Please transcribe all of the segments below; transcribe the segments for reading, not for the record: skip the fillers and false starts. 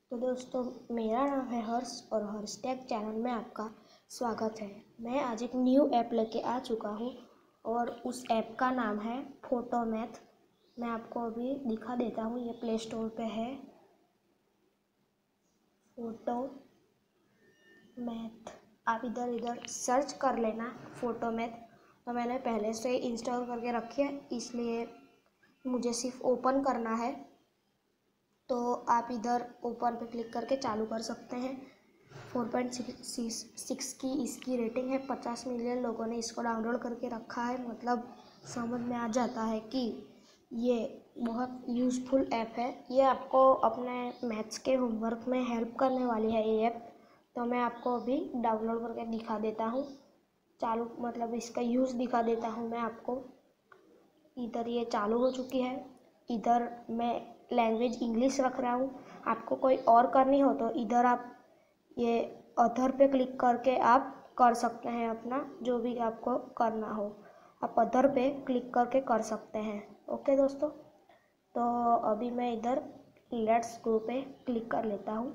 तो दोस्तों, मेरा नाम है हर्ष और हर्ष टेक चैनल में आपका स्वागत है। मैं आज एक न्यू ऐप लेके आ चुका हूँ और उस ऐप का नाम है फोटोमैथ। मैं आपको अभी दिखा देता हूँ। ये प्ले स्टोर पे है, फोटोमैथ। आप इधर सर्च कर लेना फोटोमैथ। तो मैंने पहले से इंस्टॉल करके रखी है, इसलिए मुझे सिर्फ ओपन करना है। तो आप इधर ओपन पे क्लिक करके चालू कर सकते हैं। 4.6 की इसकी रेटिंग है। 50 मिलियन लोगों ने इसको डाउनलोड करके रखा है। मतलब समझ में आ जाता है कि ये बहुत यूज़फुल ऐप है। ये आपको अपने मैथ्स के होमवर्क में हेल्प करने वाली है ये ऐप। तो मैं आपको अभी डाउनलोड करके दिखा देता हूँ, चालू मतलब इसका यूज़ दिखा देता हूँ मैं आपको। इधर ये चालू हो चुकी है। इधर मैं लैंग्वेज इंग्लिश रख रहा हूँ। आपको कोई और करनी हो तो इधर आप ये अदर पे क्लिक करके आप कर सकते हैं। अपना जो भी आपको करना हो आप अदर पे क्लिक करके कर सकते हैं। ओके दोस्तों, तो अभी मैं इधर लेट्स गो पे क्लिक कर लेता हूँ।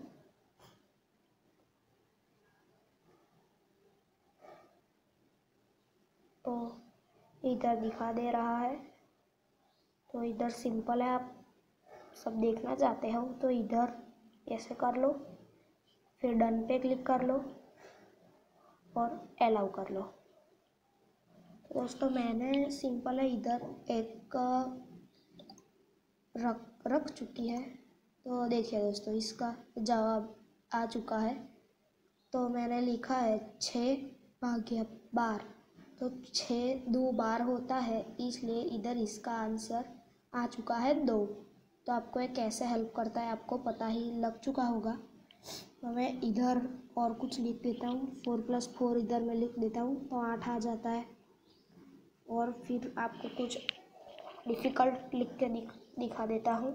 तो इधर दिखा दे रहा है। तो इधर सिंपल है, आप सब देखना चाहते हो तो इधर ऐसे कर लो, फिर डन पे क्लिक कर लो और अलाउ कर लो। तो दोस्तों, मैंने सिंपल है इधर एक रख चुकी है। तो देखिए दोस्तों, इसका जवाब आ चुका है। तो मैंने लिखा है 6/12। तो 6 2 12 होता है, इसलिए इधर इसका आंसर आ चुका है 2। तो आपको ये कैसे हेल्प करता है आपको पता ही लग चुका होगा। तो मैं इधर और कुछ लिख देता हूँ। 4+4 इधर मैं लिख देता हूँ तो 8 आ जाता है। और फिर आपको कुछ डिफ़िकल्ट लिख के दिखा देता हूँ।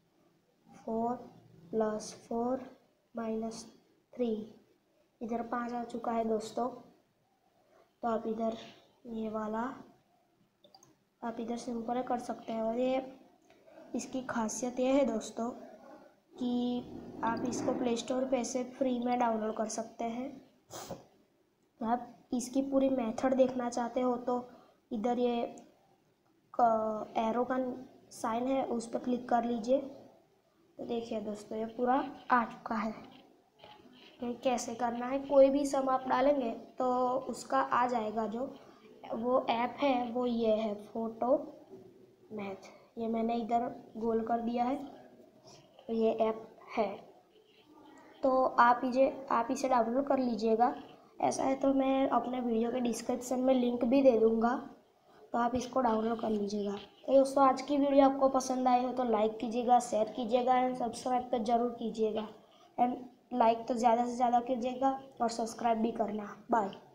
4+4 -3, इधर 5 आ चुका है दोस्तों। तो आप इधर ये वाला आप इधर सिंपल कर सकते हैं। और ये इसकी खासियत ये है दोस्तों कि आप इसको प्ले स्टोर पे से फ्री में डाउनलोड कर सकते हैं। आप इसकी पूरी मेथड देखना चाहते हो तो इधर ये एरो का साइन है, उस पर क्लिक कर लीजिए। तो देखिए दोस्तों, ये पूरा आ चुका है। कि कैसे करना है, कोई भी सम आप डालेंगे तो उसका आ जाएगा। जो वो ऐप है वो ये है फोटोमैथ। ये मैंने इधर गोल कर दिया है, तो ये ऐप है। तो आप इसे डाउनलोड कर लीजिएगा। ऐसा है तो मैं अपने वीडियो के डिस्क्रिप्शन में लिंक भी दे दूँगा, तो आप इसको डाउनलोड कर लीजिएगा। तो दोस्तों, आज की वीडियो आपको पसंद आई हो तो लाइक कीजिएगा, शेयर कीजिएगा एंड सब्सक्राइब तो ज़रूर कीजिएगा। एंड लाइक तो ज़्यादा से ज़्यादा कीजिएगा और सब्सक्राइब भी करना। बाय।